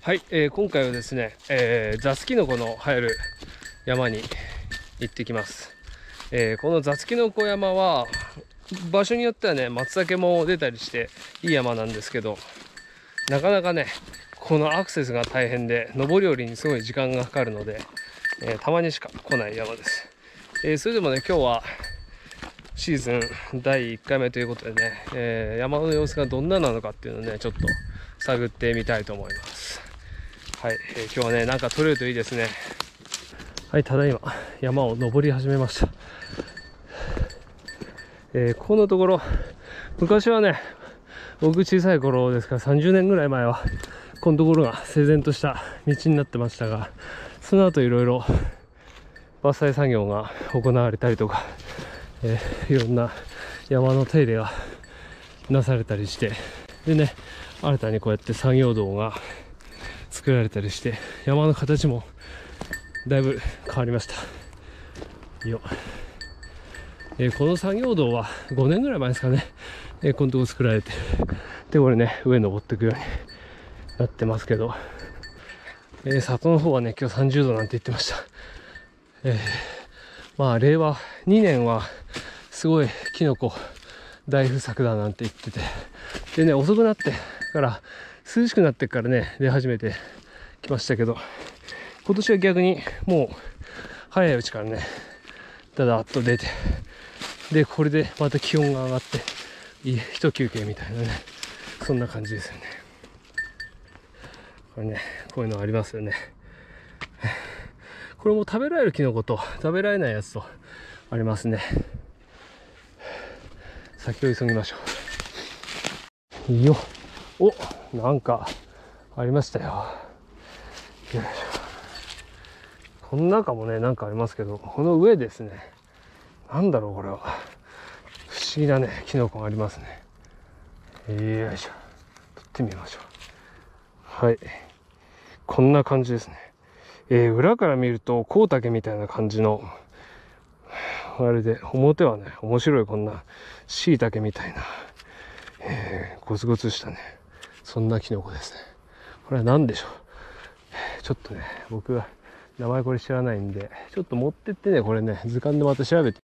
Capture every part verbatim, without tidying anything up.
はい、えー、今回はですね、えー、雑キノコの生える山に行ってきます。えー、この雑キノコ山は場所によってはね、松茸も出たりしていい山なんですけど、なかなかねこのアクセスが大変で上り下りにすごい時間がかかるので、えー、たまにしか来ない山です。えー、それでもね、今日はシーズンだいいっかいめということでね、えー、山の様子がどんななのかっていうのをねちょっと探ってみたいと思います。はい、えー、今日はねなんか撮れるといいですね。はい、ただいま山を登り始めました。えー、このところ昔はね、僕小さい頃ですからさんじゅうねんぐらい前はこのところが整然とした道になってましたが、その後いろいろ伐採作業が行われたりとか、えー、いろんな山の手入れがなされたりして、でね、新たにこうやって産業道が作られたりして、山の形もだいぶ変わりましたよ。えー、この産業道はごねんぐらい前ですかね、えー、このとこ作られて、でこれね上登っていくようになってますけど、えー、里の方はね今日さんじゅうどなんて言ってました。えー、まあれいわにねんはすごいキノコ大不作だなんて言ってて、でね遅くなってから涼しくなってからね出始めてきましたけど、今年は逆にもう早いうちからねだだっと出て、でこれでまた気温が上がっていい一休憩みたいなね、そんな感じですよね。これねこういうのありますよね。これも食べられるキノコと食べられないやつとありますね。先を急ぎましょう。いいよ。お、なんかありましたよ。よいしょ。この中もねなんかありますけど、この上ですね、なんだろうこれは、不思議なねキノコがありますね。よいしょ、取ってみましょう。はい、こんな感じですね。えー、裏から見るとコウタケみたいな感じのあれで、表はね面白いこんなシイタケみたいな、えー、ゴツゴツしたねそんなキノコですね。これは何でしょう。ちょっとね僕は名前これ知らないんで、ちょっと持ってってねこれね図鑑でまた調べて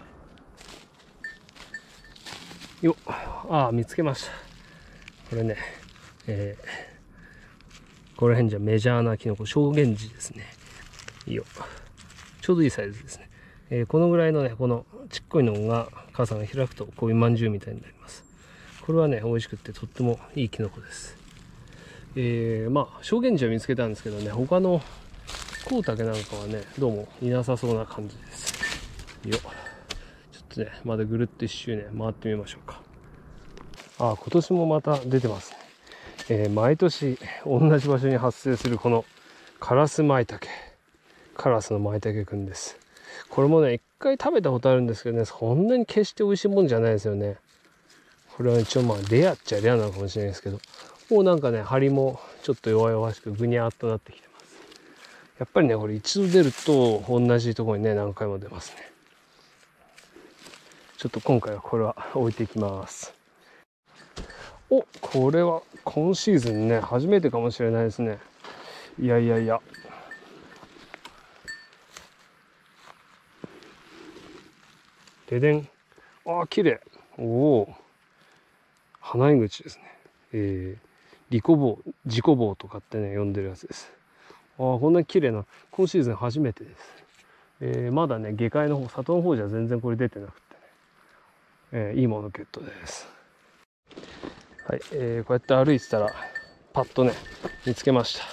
よっ。ああ見つけました。これね、えー、この辺じゃメジャーなキノコ正源氏ですね。いいよ、ちょうどいいサイズですね。えー、このぐらいのねこのちっこいのが傘が開くとこういうまんじゅうみたいになります。これはね美味しくってとってもいいキノコです。えー、まあ正源氏は見つけたんですけどね、他のコウタケなんかはねどうもいなさそうな感じです。よっ、ちょっとねまだぐるっと一周ね回ってみましょうか。ああ今年もまた出てますね。えー、毎年同じ場所に発生するこのカラスマイタケ、カラスのマイタケくんです。これもね一回食べたことあるんですけどね、そんなに決して美味しいもんじゃないですよね。これは一応まあレアっちゃレアなのかもしれないですけど、もうなんかね張りもちょっと弱々しくぐにゃーっとなってきてます。やっぱりねこれ一度出ると同じところにね何回も出ますね。ちょっと今回はこれは置いていきます。お、これは今シーズンね初めてかもしれないですね。いやいやいや、ででん、あー綺麗。おお、花井口ですね。えー、リコボウ、ジコボウとかってね呼んでるやつです。ああこんな綺麗な、今シーズン初めてです。えー、まだね下界の方、里の方じゃ全然これ出てなくてね、えー、いいものゲットです。はい、えー、こうやって歩いてたらパッとね見つけました。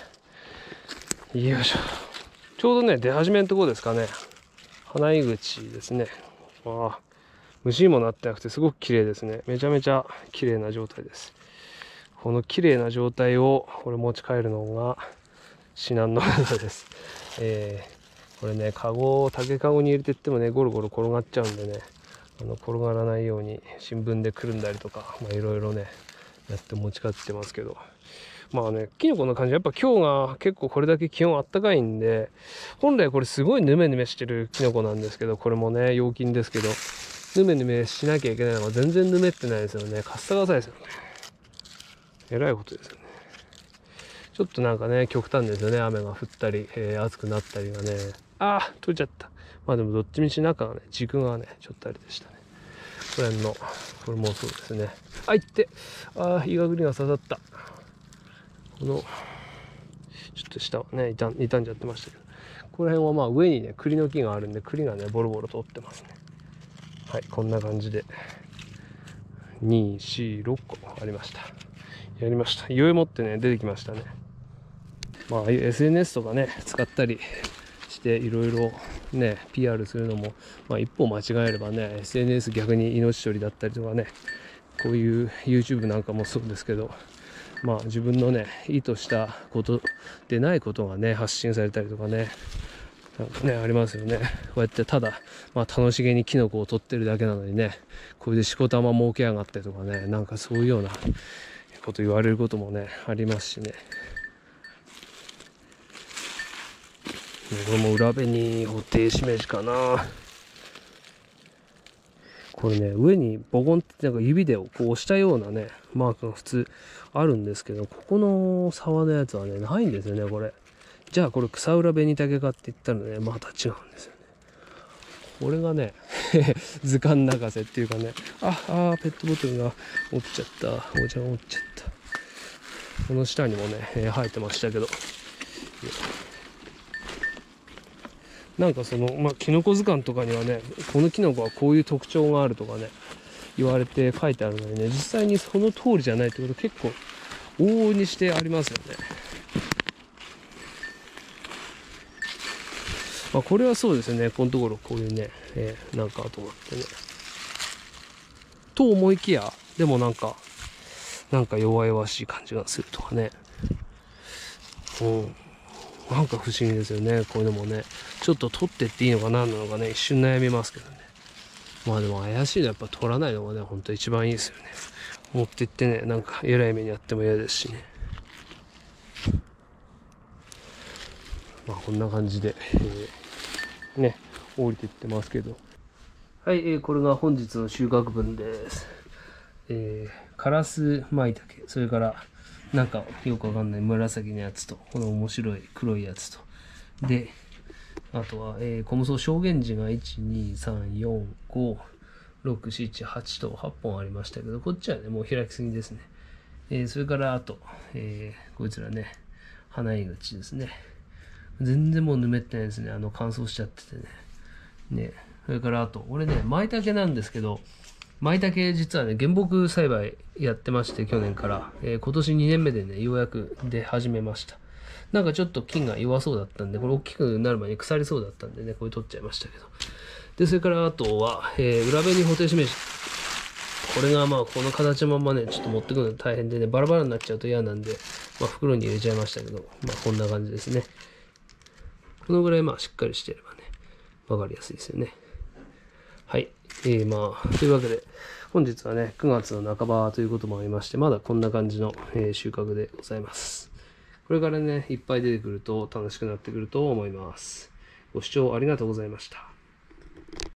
よいしょ、ちょうどね出始めのところですかね。花井口ですね。ああ虫にもなってなくてすごく綺麗ですね。めちゃめちゃ綺麗な状態です。この綺麗な状態をこれ持ち帰るのが至難の業です。えー、これねカゴ、竹カゴに入れてってもねゴロゴロ転がっちゃうんでね、あの転がらないように新聞でくるんだりとか、まあいろいろねやって持ち帰ってますけど、まあねキノコの感じやっぱ今日が結構これだけ気温あったかいんで、本来これすごいヌメヌメしてるキノコなんですけど、これもね陽菌ですけどヌメヌメしなきゃいけないのが全然ヌメってないですよね。カッサカサですよね。えらいことですよね。 ちょっとなんかね、極端ですよね。雨が降ったり、えー、暑くなったりがね。ああ、取れちゃった。まあでもどっちみち中がね、軸がね、ちょっとあれでしたね。これの、これもそうですね。あ、いって。ああ、イガグリが刺さった。この、ちょっと下はね、傷ん傷んじゃってましたけど。この辺はまあ上にね、栗の木があるんで、栗がね、ボロボロ通ってますね。はい、こんな感じで。に、よん、ろっこありました。やりました。余裕持ってね、出てきましたね。まあ、ああいう エスエヌエス とかね、使ったりしていろいろね、ピーアール するのも、まあ、一歩間違えればね、エスエヌエス 逆に命取りだったりとかね、こういう YouTube なんかもそうですけど、まあ自分のね、意図したことでないことがね、発信されたりとかね、なんかね、ありますよね。こうやってただ、まあ楽しげにキノコを取ってるだけなのにね、これでしこたま儲けやがってとかね、なんかそういうようなこと言われることもね、ありますしね。これも裏紅補定しめじかな。これね、上にボコンってなんか指でこう押したようなね、マークが普通あるんですけど、ここの沢のやつはね、ないんですよね、これ。じゃあこれ草浦紅竹かって言ったらね、また違うんですよね。これがね、図鑑泣かせっていうかね、あ、あ、ペットボトルが落ちちゃった。お茶が落ちちゃった。この下にもね、えー、生えてましたけど。なんかその、まあ、キノコ図鑑とかにはね、このキノコはこういう特徴があるとかね、言われて書いてあるのにね、実際にその通りじゃないってこと結構往々にしてありますよね。まあ、これはそうですよね、このところこういうね、えー、なんかと思ってね。と思いきや、でもなんか、なんか弱々しい感じがするとかね。うん。なんか不思議ですよね、こういうのもね。ちょっと取ってっていいのか何なのかね、一瞬悩みますけどね。まあでも怪しいのはやっぱ取らないのがね、ほんと一番いいですよね。持ってってね、なんかえらい目にあっても嫌ですしね。まあこんな感じで、えー、ね、降りていってますけど。はい、えー、これが本日の収穫分です。えー、カラスマイタケ、それから、なんかよくわかんない紫のやつと、この面白い黒いやつと。で、あとは、えー、コムソ証言時がいち、に、さん、よん、ご、ろく、しち、はちとはっぽんありましたけど、こっちはね、もう開きすぎですね。えー、それからあと、えー、こいつらね、花井口ですね。全然もうぬめってないですね。あの、乾燥しちゃっててね。ね。それからあと、俺ね、舞茸なんですけど、舞茸実はね、原木栽培やってまして、去年から。えー、今年にねんめでね、ようやく出始めました。なんかちょっと菌が弱そうだったんで、これ大きくなる前に腐りそうだったんでね、これ取っちゃいましたけど。で、それからあとは、えー、裏紅補定しめじ。これがまあ、この形のままね、ちょっと持ってくるの大変でね、バラバラになっちゃうと嫌なんで、まあ、袋に入れちゃいましたけど、まあ、こんな感じですね。このぐらいまあ、しっかりしてればね、わかりやすいですよね。はい。えー、まあ、というわけで、本日はね、くがつの半ばということもありまして、まだこんな感じの、えー、収穫でございます。これからね、いっぱい出てくると楽しくなってくると思います。ご視聴ありがとうございました。